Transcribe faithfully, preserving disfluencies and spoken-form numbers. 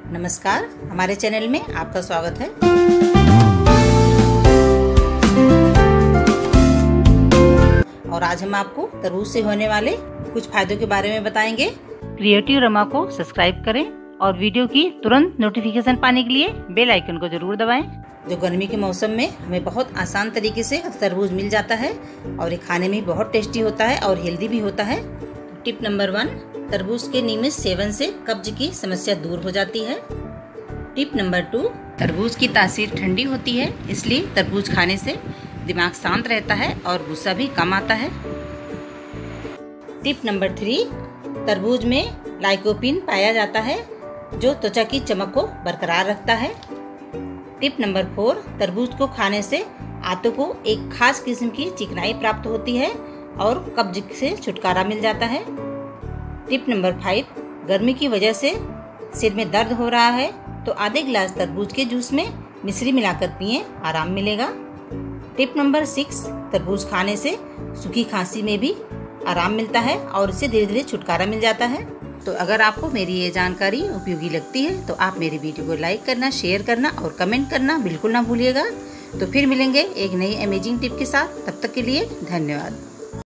नमस्कार, हमारे चैनल में आपका स्वागत है। और आज हम आपको तरबूज से होने वाले कुछ फायदों के बारे में बताएंगे। क्रिएटिव रमा को सब्सक्राइब करें और वीडियो की तुरंत नोटिफिकेशन पाने के लिए बेल आइकन को जरूर दबाएं। जो गर्मी के मौसम में हमें बहुत आसान तरीके से तरबूज मिल जाता है और ये खाने में बहुत टेस्टी होता है और हेल्दी भी होता है। टिप नंबर वन, तरबूज के नियमित सेवन से कब्ज की समस्या दूर हो जाती है। टिप नंबर टू, तरबूज की तासीर ठंडी होती है, इसलिए तरबूज खाने से दिमाग शांत रहता है और गुस्सा भी कम आता है। टिप नंबर थ्री, तरबूज में लाइकोपीन पाया जाता है जो त्वचा की चमक को बरकरार रखता है। टिप नंबर फोर, तरबूज को खाने से आंतों को एक खास किस्म की चिकनाई प्राप्त होती है और कब्ज से छुटकारा मिल जाता है। टिप नंबर फाइव, गर्मी की वजह से सिर में दर्द हो रहा है तो आधे गिलास तरबूज के जूस में मिश्री मिलाकर पिएं, आराम मिलेगा। टिप नंबर सिक्स, तरबूज खाने से सूखी खांसी में भी आराम मिलता है और इससे धीरे धीरे छुटकारा मिल जाता है। तो अगर आपको मेरी ये जानकारी उपयोगी लगती है तो आप मेरी वीडियो को लाइक करना, शेयर करना और कमेंट करना बिल्कुल ना भूलिएगा। तो फिर मिलेंगे एक नई अमेजिंग टिप के साथ, तब तक के लिए धन्यवाद।